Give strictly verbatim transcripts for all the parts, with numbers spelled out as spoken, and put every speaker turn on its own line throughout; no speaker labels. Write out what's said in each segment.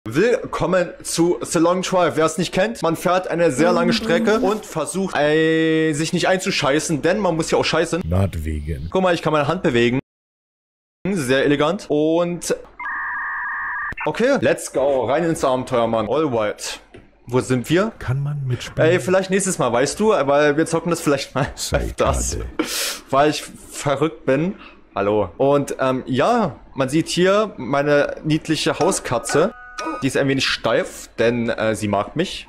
Willkommen zu The Long Drive. Wer es nicht kennt, man fährt eine sehr lange Strecke und versucht, äh, sich nicht einzuscheißen, denn man muss ja auch scheißen.
Not vegan.
Guck mal, ich kann meine Hand bewegen. Sehr elegant. Und... Okay, let's go. Rein ins Abenteuer, Mann. All white. Wo sind wir?
Kann man mitspielen?
Ey, vielleicht nächstes Mal, weißt du? Weil wir zocken das vielleicht mal öfters. Weil ich verrückt bin. Hallo. Und, ähm, ja, man sieht hier meine niedliche Hauskatze. Die ist ein wenig steif, denn äh, sie mag mich.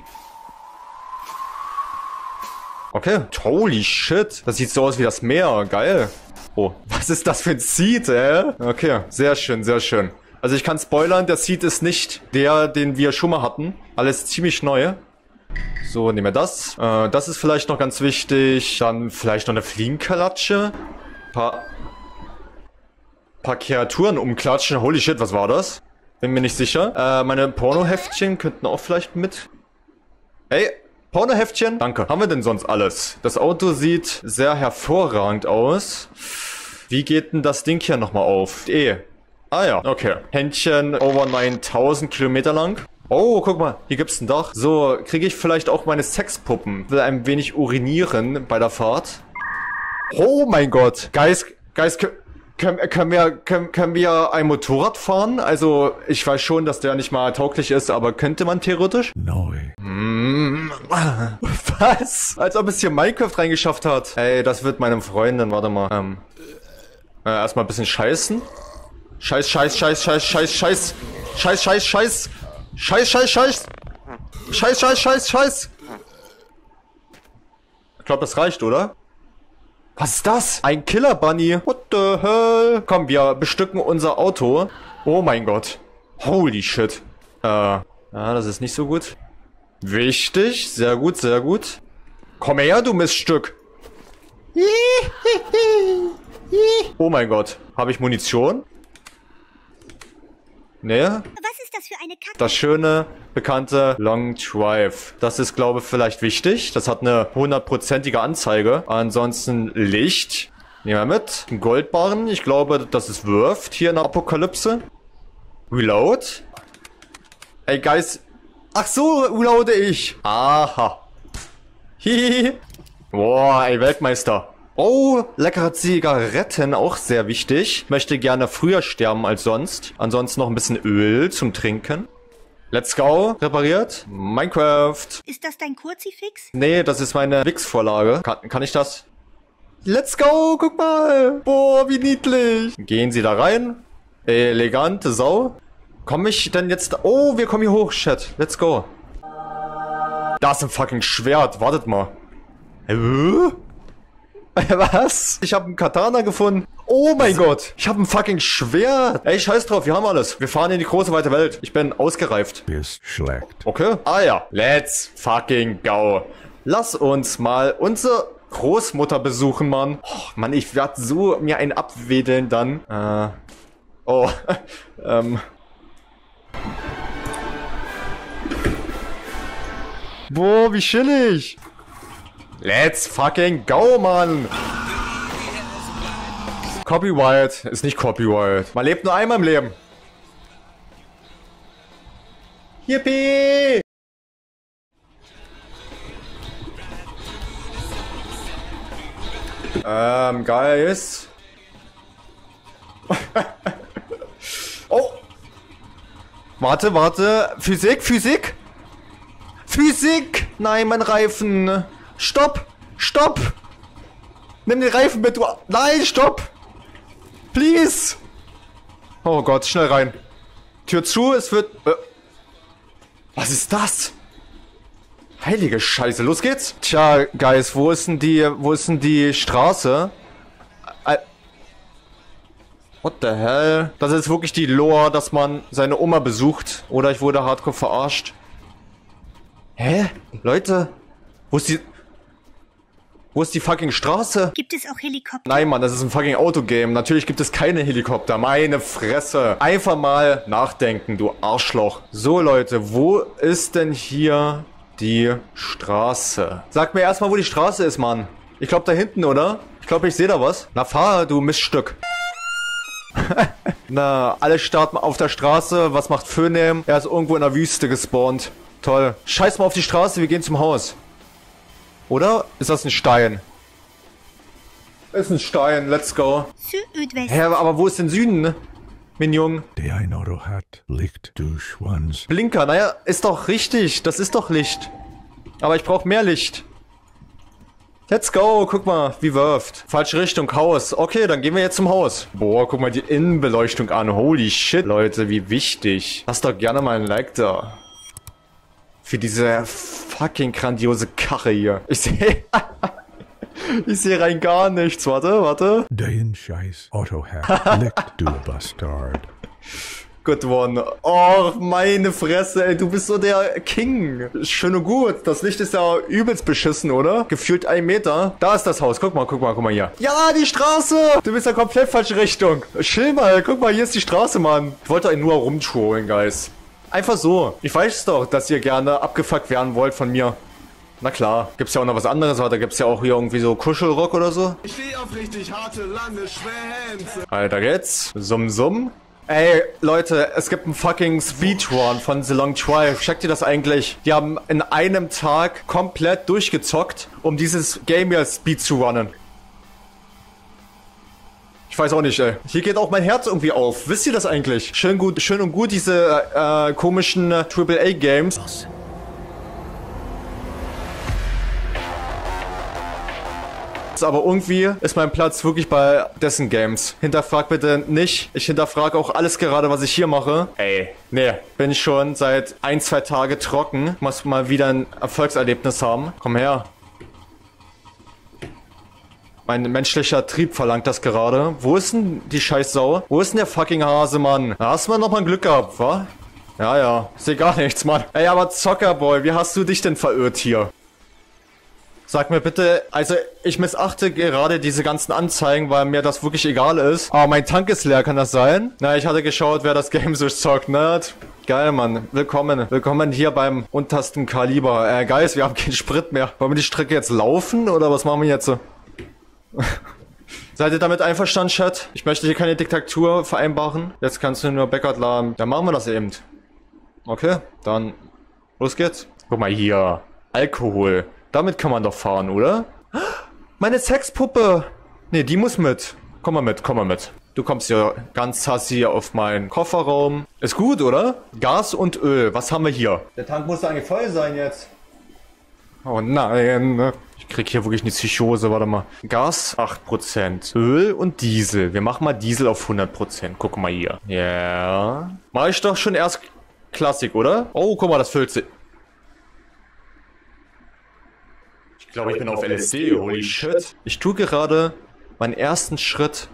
Okay. Holy shit. Das sieht so aus wie das Meer. Geil. Oh, was ist das für ein Seed, ey? Okay, sehr schön, sehr schön. Also ich kann spoilern, der Seed ist nicht der, den wir schon mal hatten. Alles ziemlich neu. So, nehmen wir das. Äh, das ist vielleicht noch ganz wichtig. Dann vielleicht noch eine Fliegenklatsche. Paar... Paar Kreaturen umklatschen. Holy shit, was war das? Bin mir nicht sicher. Äh, meine Pornoheftchen könnten auch vielleicht mit... Hey, Pornoheftchen? Danke. Haben wir denn sonst alles? Das Auto sieht sehr hervorragend aus. Wie geht denn das Ding hier nochmal auf? E. Ah ja, okay. Händchen over neuntausend Kilometer lang. Oh, guck mal, hier gibt's ein Dach. So, kriege ich vielleicht auch meine Sexpuppen. Will ein wenig urinieren bei der Fahrt. Oh mein Gott. Guys, Guys, Können, können, wir, können, können wir ein Motorrad fahren? Also, ich weiß schon, dass der nicht mal tauglich ist, aber könnte man theoretisch?
Neu.
Mm, was? Als ob es hier Minecraft reingeschafft hat. Ey, das wird meine Freundin, warte mal. Ähm, äh, erstmal ein bisschen scheißen. Scheiß, scheiß, scheiß, scheiß, scheiß, scheiß. Scheiß, scheiß, scheiß. Scheiß, scheiß, scheiß. Scheiß, scheiß, scheiß, scheiß. Ich glaube, das reicht, oder? Was ist das? Ein Killer Bunny. What the hell? Komm, wir bestücken unser Auto. Oh mein Gott. Holy shit. Äh, ja, das ist nicht so gut. Wichtig. Sehr gut, sehr gut. Komm her, du Miststück. Oh mein Gott. Habe ich Munition? Nee.
Was ist das für eine Kacke?
Das schöne, bekannte Long Drive. Das ist, glaube ich, vielleicht wichtig. Das hat eine hundertprozentige Anzeige. Ansonsten Licht. Nehmen wir mit. Ein Goldbarren. Ich glaube, das ist wirft hier in der Apokalypse. Reload. Ey, Guys. Ach so, reloade ich. Aha. Hihihi. Boah, ey, Weltmeister. Oh, leckere Zigaretten, auch sehr wichtig. Möchte gerne früher sterben als sonst. Ansonsten noch ein bisschen Öl zum Trinken. Let's go. Repariert. Minecraft.
Ist das dein Kurzifix?
Nee, das ist meine Wix-Vorlage. Kann, kann ich das? Let's go, guck mal. Boah, wie niedlich. Gehen Sie da rein. Elegante Sau. Komme ich denn jetzt... Oh, wir kommen hier hoch, Chat. Let's go. Da ist ein fucking Schwert. Wartet mal. Hä? Was? Ich habe einen Katana gefunden. Oh mein Gott. Ich habe ein fucking Schwert. Ey, scheiß drauf. Wir haben alles. Wir fahren in die große, weite Welt. Ich bin ausgereift.
Bist schlecht.
Okay. Ah ja. Let's fucking go. Lass uns mal unsere Großmutter besuchen, Mann. Oh, Mann, ich werde so mir einen abwedeln dann. Äh. Oh. ähm. Boah, wie chillig. Let's fucking go, Mann! Copyright ist nicht Copyright. Man lebt nur einmal im Leben. Yippie! Ähm, Guys. Oh! Warte, warte. Physik, Physik? Physik! Nein, mein Reifen. Stopp! Stopp! Nimm den Reifen mit, du... Nein, stopp! Please! Oh Gott, schnell rein. Tür zu, es wird... Äh, was ist das? Heilige Scheiße, los geht's! Tja, Guys, wo ist denn die... Wo ist denn die Straße? Äh, what the hell? Das ist wirklich die Lore, dass man seine Oma besucht. Oder ich wurde hardcore verarscht. Hä? Leute? Wo ist die... Wo ist die fucking Straße?
Gibt es auch Helikopter?
Nein, Mann, das ist ein fucking Autogame. Natürlich gibt es keine Helikopter. Meine Fresse. Einfach mal nachdenken, du Arschloch. So, Leute, wo ist denn hier die Straße? Sag mir erstmal, wo die Straße ist, Mann. Ich glaube, da hinten, oder? Ich glaube, ich sehe da was. Na, fahr, du Miststück. Na, alle starten auf der Straße. Was macht Phönem? Er ist irgendwo in der Wüste gespawnt. Toll. Scheiß mal auf die Straße, wir gehen zum Haus. Oder? Ist das ein Stein? Ist ein Stein, let's go.
Südwest.
Hä, aber wo ist denn Süden, ne? Mignon.
Det ein Auto hat Licht durch ones.
Blinker, naja, ist doch richtig. Das ist doch Licht. Aber ich brauche mehr Licht. Let's go, guck mal, wie wirft. Falsche Richtung, Haus. Okay, dann gehen wir jetzt zum Haus. Boah, guck mal die Innenbeleuchtung an. Holy shit, Leute, wie wichtig. Lass doch gerne mal ein Like da. Für diese fucking grandiose Karre hier. Ich sehe... ich sehe rein gar nichts. Warte, warte.
Dein scheiß Auto hat Licht, du Bastard.
Good one. Oh, meine Fresse, ey, du bist so der King. Schön und gut. Das Licht ist ja übelst beschissen, oder? Gefühlt ein Meter. Da ist das Haus. Guck mal, guck mal, guck mal hier. Ja, die Straße. Du bist ja komplett falsche Richtung. Chill mal. Guck mal, hier ist die Straße, Mann. Ich wollte euch nur rumtrollen, Guys. Einfach so. Ich weiß doch, dass ihr gerne abgefuckt werden wollt von mir. Na klar. Gibt's ja auch noch was anderes. Da gibt's ja auch hier irgendwie so Kuschelrock oder so.
Ich stehe auf richtig harte, lange Schwänze.
Alter, geht's. Summ, summ. Ey, Leute, es gibt einen fucking Speedrun von The Long Drive. Checkt ihr das eigentlich? Die haben in einem Tag komplett durchgezockt, um dieses Game hier Speed zu runnen. Ich weiß auch nicht, ey. Hier geht auch mein Herz irgendwie auf. Wisst ihr das eigentlich? Schön gut, schön und gut, diese äh, komischen äh, Triple A Games. Aber irgendwie ist mein Platz wirklich bei dessen Games. Hinterfrag bitte nicht. Ich hinterfrage auch alles gerade, was ich hier mache. Ey, nee, bin ich schon seit ein, zwei Tage trocken. Muss mal wieder ein Erfolgserlebnis haben. Komm her. Mein menschlicher Trieb verlangt das gerade. Wo ist denn die Scheißsau? Wo ist denn der fucking Hase, Mann? Da hast du mal noch mal Glück gehabt, wa? Ja, ja. Ich seh gar nichts, Mann. Ey, aber Zockerboy, wie hast du dich denn verirrt hier? Sag mir bitte, also ich missachte gerade diese ganzen Anzeigen, weil mir das wirklich egal ist. Aber mein Tank ist leer, kann das sein? Na, ich hatte geschaut, wer das Game so zockt, ne? Geil, Mann. Willkommen. Willkommen hier beim untersten Kaliber. Äh, Guys, wir haben keinen Sprit mehr. Wollen wir die Strecke jetzt laufen oder was machen wir jetzt so? Seid ihr damit einverstanden, Chat? Ich möchte hier keine Diktatur vereinbaren. Jetzt kannst du nur Backup laden. Dann machen wir das eben. Okay, dann los geht's. Guck mal hier. Alkohol. Damit kann man doch fahren, oder? Meine Sexpuppe. Nee, die muss mit. Komm mal mit, komm mal mit. Du kommst ja ganz sassy auf meinen Kofferraum. Ist gut, oder? Gas und Öl. Was haben wir hier? Der Tank muss eigentlich voll sein jetzt. Oh nein. Ich krieg hier wirklich eine Psychose. Warte mal. Gas acht Prozent. Öl und Diesel. Wir machen mal Diesel auf hundert Prozent. Guck mal hier. Ja. Yeah. Mach ich doch schon erst Klassik, oder? Oh, guck mal, das füllt sich. Ich glaube, ich bin auf L S D. Holy shit. Ich tue gerade meinen ersten Schritt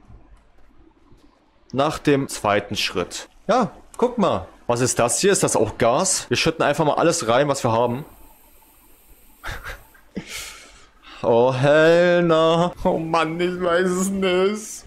nach dem zweiten Schritt. Ja, guck mal. Was ist das hier? Ist das auch Gas? Wir schütten einfach mal alles rein, was wir haben. Oh, Helena. Oh Mann, ich weiß es nicht.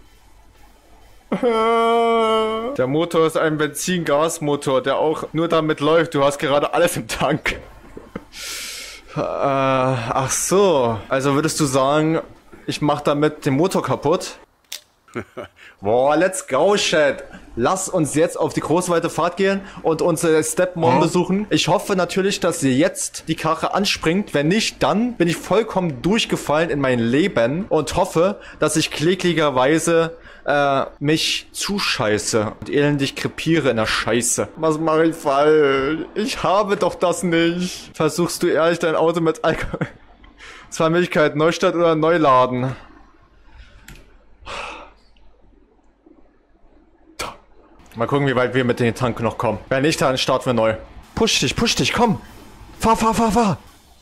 Der Motor ist ein Benzin-Gas-Motor, der auch nur damit läuft. Du hast gerade alles im Tank. Äh, ach so. Also würdest du sagen, ich mach damit den Motor kaputt? Boah, let's go, Chat. Lass uns jetzt auf die große weite Fahrt gehen und unsere Stepmom besuchen. Ich hoffe natürlich, dass sie jetzt die Karre anspringt. Wenn nicht, dann bin ich vollkommen durchgefallen in mein Leben und hoffe, dass ich kläglicherweise äh, mich zuscheiße und elendig krepiere in der Scheiße. Was mache ich falsch? Ich habe doch das nicht. Versuchst du ehrlich dein Auto mit Alkohol? Zwei Möglichkeiten, Neustadt oder Neuladen. Mal gucken, wie weit wir mit dem Tank noch kommen. Wenn nicht, dann starten wir neu. Push dich, push dich, komm. Fahr, fahr, fahr, fahr.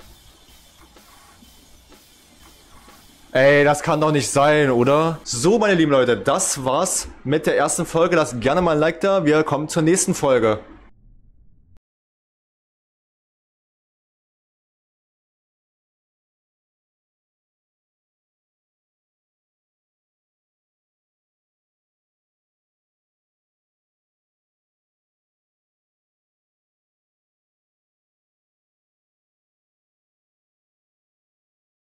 Ey, das kann doch nicht sein, oder? So, meine lieben Leute, das war's mit der ersten Folge. Lasst gerne mal ein Like da. Wir kommen zur nächsten Folge.